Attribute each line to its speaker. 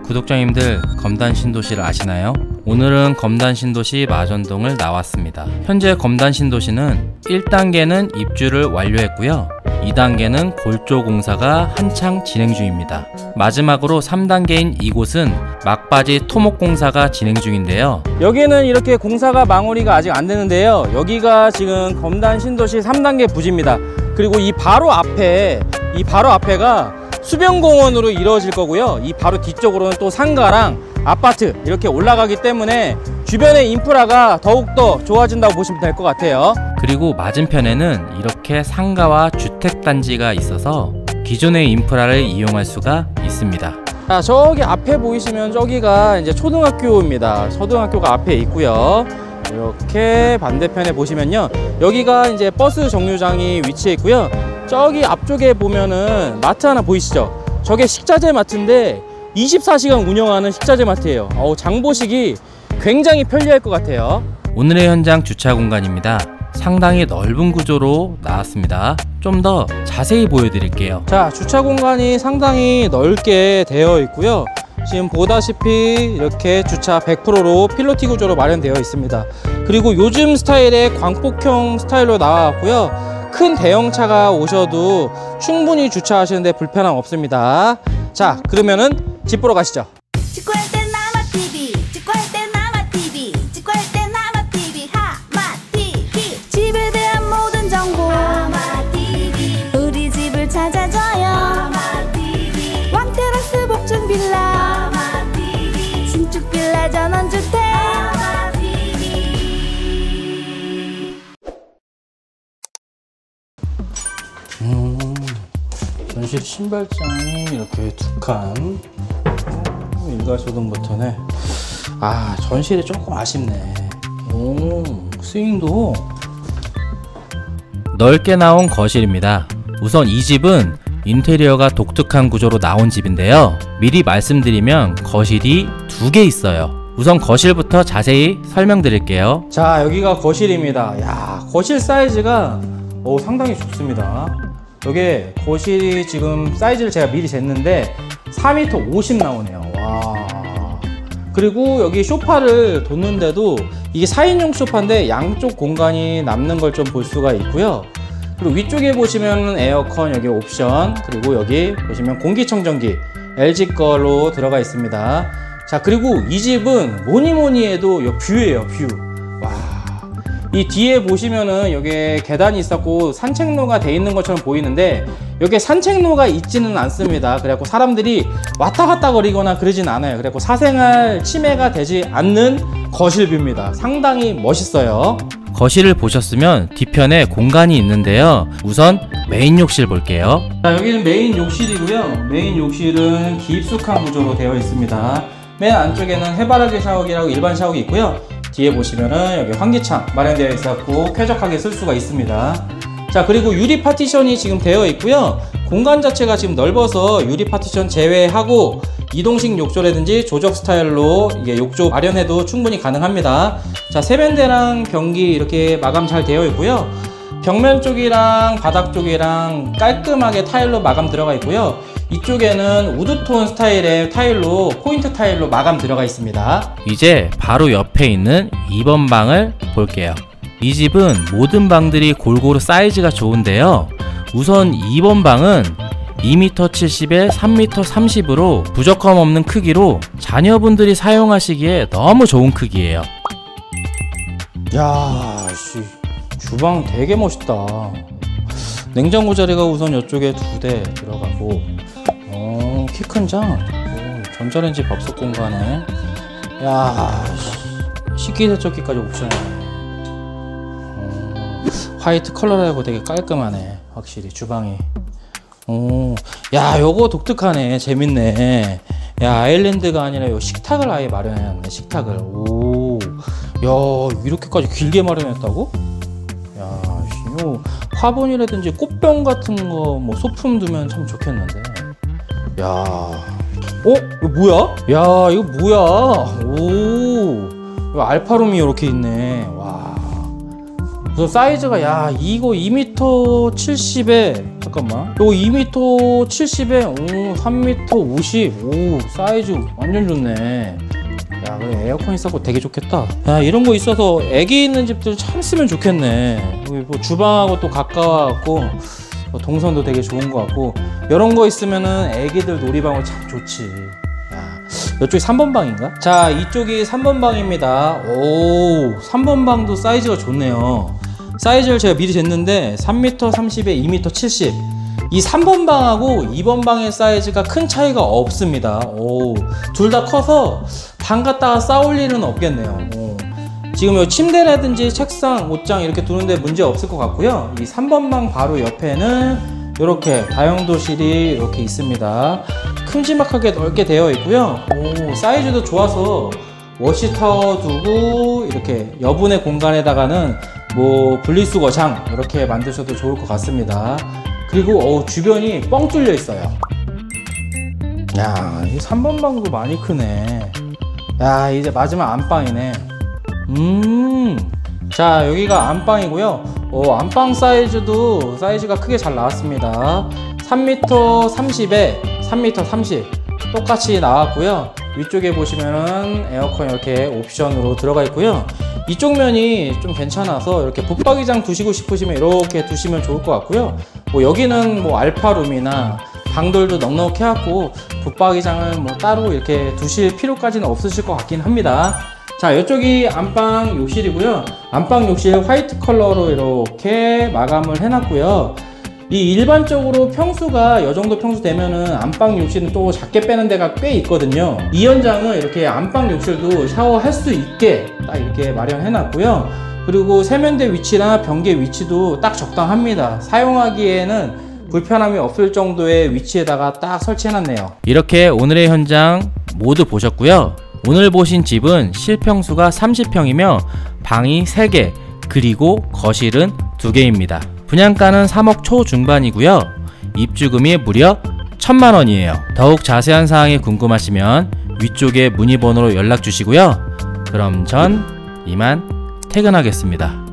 Speaker 1: 구독자님들, 검단 신도시를 아시나요? 오늘은 검단 신도시 마전동을 나왔습니다. 현재 검단 신도시는 1단계는 입주를 완료했고요. 2단계는 골조 공사가 한창 진행 중입니다. 마지막으로 3단계인 이곳은 막바지 토목 공사가 진행 중인데요. 여기는 이렇게 공사가 마무리가 아직 안 되는데요. 여기가 지금 검단 신도시 3단계 부지입니다. 그리고 이 바로 앞에가 수변공원으로 이루어질 거고요. 이 바로 뒤쪽으로는 또 상가랑 아파트 이렇게 올라가기 때문에 주변의 인프라가 더욱더 좋아진다고 보시면 될 것 같아요. 그리고 맞은편에는 이렇게 상가와 주택단지가 있어서 기존의 인프라를 이용할 수가 있습니다. 자, 저기 앞에 보이시면 저기가 이제 초등학교입니다. 초등학교가 앞에 있고요. 이렇게 반대편에 보시면요, 여기가 이제 버스 정류장이 위치해 있고요. 저기 앞쪽에 보면은 마트 하나 보이시죠? 저게 식자재 마트인데 24시간 운영하는 식자재 마트예요. 장 보시기 굉장히 편리할 것 같아요. 오늘의 현장 주차 공간입니다. 상당히 넓은 구조로 나왔습니다. 좀 더 자세히 보여드릴게요. 자, 주차 공간이 상당히 넓게 되어 있고요. 지금 보다시피 이렇게 주차 100%로 필로티 구조로 마련되어 있습니다. 그리고 요즘 스타일의 광폭형 스타일로 나왔고요. 큰 대형차가 오셔도 충분히 주차하시는데 불편함 없습니다. 자, 그러면은 집 보러 가시죠.
Speaker 2: 직구할 땐 나마TV, 직구할 땐 나마TV, 직구할 땐 나마TV, 하마TV. 집에 대한 모든 정보 하마TV, 우리 집을 찾아줘요. 하마TV. 왕테라스 복층 빌라 하마TV, 신축 빌라 전원주택 하마TV.
Speaker 1: 전실 신발장이 이렇게 두 칸, 일괄소등 버튼에. 전실이 조금 아쉽네. 스윙도 넓게 나온 거실입니다. 우선 이 집은 인테리어가 독특한 구조로 나온 집인데요. 미리 말씀드리면 거실이 두 개 있어요. 우선 거실부터 자세히 설명드릴게요. 자, 여기가 거실입니다. 야, 거실 사이즈가 상당히 좋습니다. 여기 거실이 지금 사이즈를 제가 미리 쟀는데 4m 50 나오네요. 와. 그리고 여기 소파를 뒀는데도 이게 4인용 소파인데 양쪽 공간이 남는 걸 좀 볼 수가 있고요. 그리고 위쪽에 보시면 에어컨 여기 옵션, 그리고 여기 보시면 공기청정기 LG 걸로 들어가 있습니다. 자, 그리고 이 집은 뭐니 해도 이 뷰예요, 뷰. 와. 이 뒤에 보시면은 여기 계단이 있었고 산책로가 돼 있는 것처럼 보이는데 여기 산책로가 있지는 않습니다. 그래갖고 사람들이 왔다 갔다 거리거나 그러진 않아요. 그래갖고 사생활 침해가 되지 않는 거실 뷰입니다. 상당히 멋있어요. 거실을 보셨으면 뒤편에 공간이 있는데요. 우선 메인 욕실 볼게요. 자, 여기는 메인 욕실이고요. 메인 욕실은 깊숙한 구조로 되어 있습니다. 맨 안쪽에는 해바라기 샤워기라고 일반 샤워기 있고요. 뒤에 보시면은 여기 환기창 마련되어 있었고 쾌적하게 쓸 수가 있습니다. 자, 그리고 유리 파티션이 지금 되어 있고요. 공간 자체가 지금 넓어서 유리 파티션 제외하고 이동식 욕조라든지 조적 스타일로 이게 욕조 마련해도 충분히 가능합니다. 자, 세면대랑 변기 이렇게 마감 잘 되어 있고요. 벽면 쪽이랑 바닥 쪽이랑 깔끔하게 타일로 마감 들어가 있고요. 이쪽에는 우드톤 스타일의 타일로, 포인트 타일로 마감 들어가 있습니다. 이제 바로 옆에 있는 2번 방을 볼게요. 이 집은 모든 방들이 골고루 사이즈가 좋은데요. 우선 2번 방은 2m 70에 3m 30으로 부족함 없는 크기로 자녀분들이 사용하시기에 너무 좋은 크기예요. 야, 주방 되게 멋있다. 냉장고 자리가 우선 이쪽에 2대 들어가고, 키 큰 장, 전자레인지 밥솥 공간에, 야, 식기세척기까지 옵션이네. 화이트 컬러라고 되게 깔끔하네. 확실히 주방이. 야, 요거 독특하네. 재밌네. 야, 아일랜드가 아니라 요 식탁을 아예 마련해놨네. 식탁을. 오, 야, 이렇게까지 길게 마련했다고? 야, 요 화분이라든지 꽃병 같은 거 뭐 소품 두면 참 좋겠는데. 야, 이거 뭐야? 야, 이거 뭐야? 오, 이거 알파룸이 이렇게 있네. 와, 우선 사이즈가, 야, 이거 2m 70에 잠깐만. 요거 2m 70에 3m 50. 오, 사이즈 완전 좋네. 야, 그래, 에어컨 있어서 되게 좋겠다. 야, 이런 거 있어서 애기 있는 집들 참 쓰면 좋겠네. 여기 뭐 주방하고 또 가까워갖고 동선도 되게 좋은 것 같고, 이런 거 있으면은 애기들 놀이방은 참 좋지. 야, 이쪽이 3번 방인가? 자, 이쪽이 3번 방입니다. 오, 3번 방도 사이즈가 좋네요. 사이즈를 제가 미리 쟀는데 3m 30에 2m 70. 이 3번 방하고 2번 방의 사이즈가 큰 차이가 없습니다. 오, 둘 다 커서 방 갖다가 싸울 일은 없겠네요. 오. 지금 요 침대라든지 책상, 옷장 이렇게 두는데 문제 없을 것 같고요. 이 3번 방 바로 옆에는 이렇게 다용도실이 이렇게 있습니다. 큼지막하게 넓게 되어 있고요. 오, 사이즈도 좋아서 워시타워 두고 이렇게 여분의 공간에다가는 뭐 분리수거장 이렇게 만드셔도 좋을 것 같습니다. 그리고 주변이 뻥 뚫려 있어요. 야, 이 3번 방도 많이 크네. 야, 이제 마지막 안방이네. 자, 여기가 안방이고요. 안방 사이즈가 크게 잘 나왔습니다. 3m 30에 3m 30 똑같이 나왔고요. 위쪽에 보시면은 에어컨 이렇게 옵션으로 들어가 있고요. 이쪽 면이 좀 괜찮아서 이렇게 붙박이장 두시고 싶으시면 이렇게 두시면 좋을 것 같고요. 뭐 여기는 뭐 알파룸이나 방들도 넉넉히 해갖고 붙박이장을 뭐 따로 이렇게 두실 필요까지는 없으실 것 같긴 합니다. 자, 이쪽이 안방 욕실이고요. 안방 욕실 화이트 컬러로 이렇게 마감을 해놨고요. 이 일반적으로 평수가 이 정도 평수 되면은 안방 욕실은 또 작게 빼는 데가 꽤 있거든요. 이 현장은 이렇게 안방 욕실도 샤워할 수 있게 딱 이렇게 마련해 놨고요. 그리고 세면대 위치나 변기 위치도 딱 적당합니다. 사용하기에는 불편함이 없을 정도의 위치에다가 딱 설치해 놨네요. 이렇게 오늘의 현장 모두 보셨고요. 오늘 보신 집은 실평수가 30평이며 방이 3개, 그리고 거실은 2개입니다. 분양가는 3억 초중반이고요. 입주금이 무려 1,000만원이에요. 더욱 자세한 사항이 궁금하시면 위쪽에 문의번호로 연락 주시고요. 그럼 전 이만 퇴근하겠습니다.